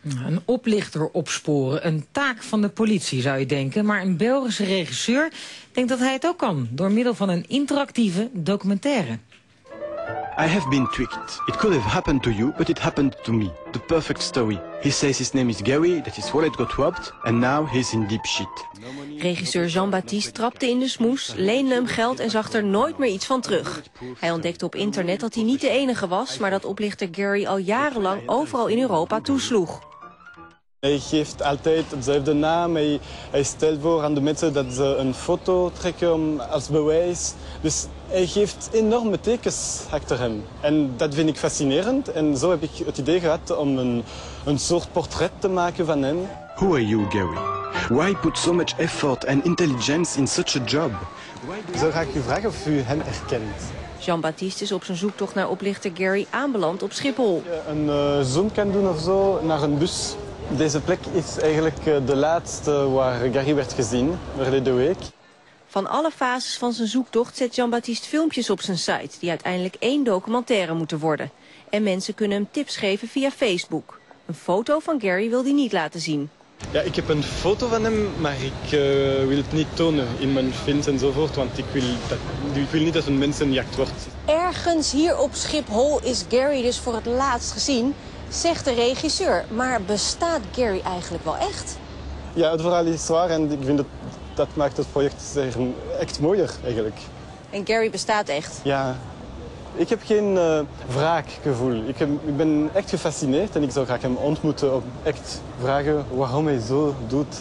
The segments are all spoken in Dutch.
Een oplichter opsporen, een taak van de politie zou je denken. Maar een Belgische regisseur denkt dat hij het ook kan, door middel van een interactieve documentaire. I have been tricked. It could have happened to you, but it happened to me. The perfect story. He says his name is Gary, that his wallet got robbed, and now he's in deep shit. Regisseur Jean-Baptiste trapte in de smoes, leende hem geld en zag er nooit meer iets van terug. Hij ontdekte op internet dat hij niet de enige was, maar dat oplichter Gary al jarenlang overal in Europa toesloeg. Hij geeft altijd dezelfde naam. Hij stelt voor aan de mensen dat ze een foto trekken als bewijs. Dus hij geeft enorme tekens achter hem. En dat vind ik fascinerend. En zo heb ik het idee gehad om een soort portret te maken van hem. Who are you, Gary? Why put so much effort and intelligence in such a job? Zo ga ik u vragen of u hem herkent. Jean-Baptiste is op zijn zoektocht naar oplichter Gary aanbeland op Schiphol. Een zoom kan doen of zo naar een bus. Deze plek is eigenlijk de laatste waar Gary werd gezien, verleden week. Van alle fases van zijn zoektocht zet Jean-Baptiste filmpjes op zijn site, die uiteindelijk 1 documentaire moeten worden. En mensen kunnen hem tips geven via Facebook. Een foto van Gary wil hij niet laten zien. Ja, ik heb een foto van hem, maar ik wil het niet tonen in mijn films enzovoort, want ik wil niet dat een mensenjacht wordt. Ergens hier op Schiphol is Gary dus voor het laatst gezien, zegt de regisseur. Maar bestaat Gary eigenlijk wel echt? Ja, het verhaal is waar en ik vind dat maakt het project echt mooier eigenlijk. En Gary bestaat echt? Ja, ik heb geen wraakgevoel. Ik ben echt gefascineerd en ik zou graag hem ontmoeten om echt vragen waarom hij zo doet.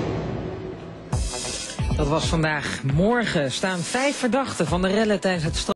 Dat was vandaag. Morgen staan 5 verdachten van de rellen tijdens het